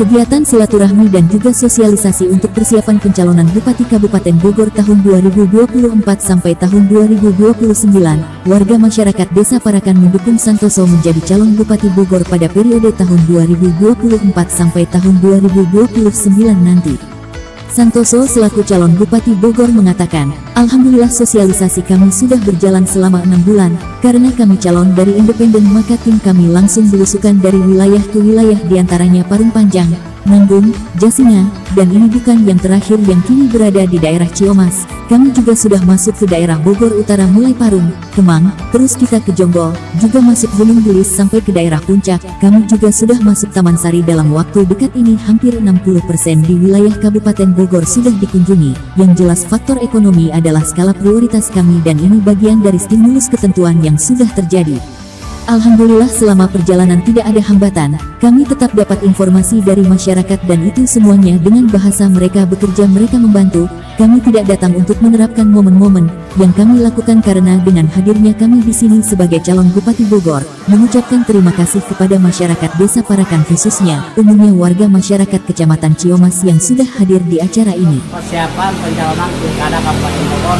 Kegiatan silaturahmi dan juga sosialisasi untuk persiapan pencalonan Bupati Kabupaten Bogor tahun 2024 sampai tahun 2029, warga masyarakat Desa Parakan mendukung Santoso menjadi calon Bupati Bogor pada periode tahun 2024 sampai tahun 2029 nanti. Santoso selaku calon Bupati Bogor mengatakan, "Alhamdulillah sosialisasi kami sudah berjalan selama 6 bulan, karena kami calon dari independen maka tim kami langsung belusukan dari wilayah ke wilayah diantaranya Parung Panjang, Nanggung, Jasinga, dan ini bukan yang terakhir yang kini berada di daerah Ciomas. Kami juga sudah masuk ke daerah Bogor Utara mulai Parung, Kemang, terus kita ke Jonggol, juga masuk Gunung Gelis sampai ke daerah Puncak. Kami juga sudah masuk Taman Sari dalam waktu dekat ini hampir 60% di wilayah Kabupaten Bogor sudah dikunjungi. Yang jelas faktor ekonomi adalah skala prioritas kami dan ini bagian dari stimulus ketentuan yang sudah terjadi. Alhamdulillah selama perjalanan tidak ada hambatan, kami tetap dapat informasi dari masyarakat dan itu semuanya dengan bahasa mereka bekerja mereka membantu, kami tidak datang untuk menerapkan momen-momen yang kami lakukan karena dengan hadirnya kami di sini sebagai calon Bupati Bogor, mengucapkan terima kasih kepada masyarakat Desa Parakan khususnya, umumnya warga masyarakat Kecamatan Ciomas yang sudah hadir di acara ini. Persiapan pencalonan Pilkada Kabupaten Bogor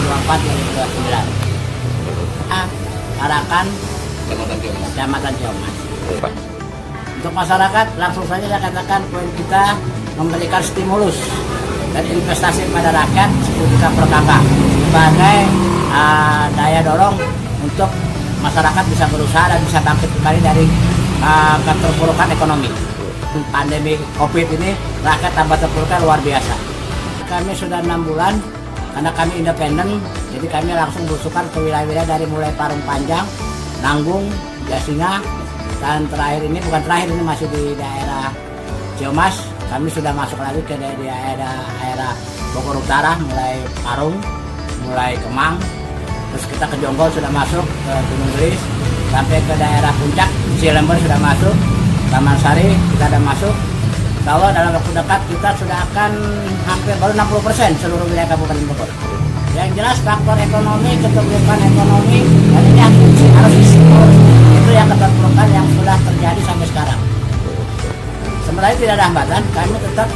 2024-2029. Parakan Kecamatan Ciomas. Untuk masyarakat langsung saja saya katakan poin kita memberikan stimulus dan investasi pada rakyat 10 juta per kakak sebagai daya dorong untuk masyarakat bisa berusaha dan bisa bangkit kembali dari keterpurukan ekonomi. Pandemi COVID ini rakyat tambah terpuruk luar biasa. Kami sudah 6 bulan karena kami independen, jadi kami langsung berusukan ke wilayah-wilayah dari mulai Parung Panjang, Nanggung, Jasinga, dan terakhir ini bukan terakhir ini masih di daerah Ciomas. Kami sudah masuk lagi ke daerah Bogor Utara, mulai Parung, mulai Kemang, terus kita ke Jonggol sudah masuk ke Gunung Gelis, sampai ke daerah Puncak, Cilember sudah masuk, Taman Sari kita sudah masuk. Kalau dalam waktu dekat kita sudah akan hampir baru 60% seluruh wilayah Kabupaten Bogor. Yang jelas faktor ekonomi, keterpurukan ekonomi, dan ini harus disebut itu yang keterpurukan yang sudah terjadi sampai sekarang. Sebenarnya tidak ada hambatan, kami tetap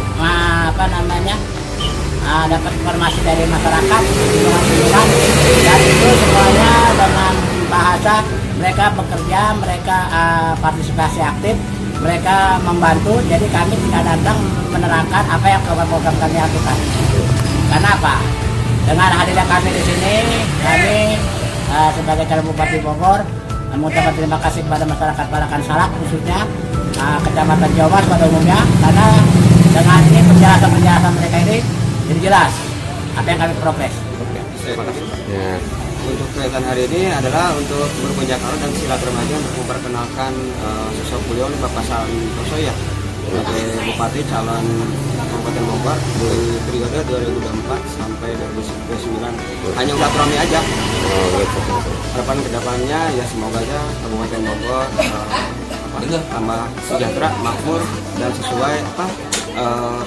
dapat informasi dari masyarakat, dan itu semuanya dengan bahasa mereka bekerja, mereka partisipasi aktif, mereka membantu. Jadi kami tidak datang menerangkan apa yang program-program kami lakukan. Karena apa? Dengan hadirnya kami di sini, kami sebagai calon Bupati Bogor mengucapkan terima kasih kepada masyarakat Parakan Salak khususnya Kecamatan Ciomas pada umumnya, karena dengan ini penjelasan mereka ini jadi jelas apa yang kami progres. Terima kasih. Ya. Untuk kegiatan hari ini adalah untuk berkunjung dan silaturahmi untuk memperkenalkan sosok beliau Bapak Santoso ya, sebagai Bupati calon Kabupaten Bogor di periode 2024 sampai 2029. Hanya silaturahmi aja. Harapan kedepannya ya semoga aja Kabupaten Bogor tambah sejahtera, makmur dan sesuai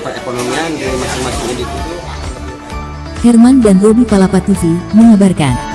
perekonomian di masing-masing individu. Herman dan Robi Palapa TV mengabarkan.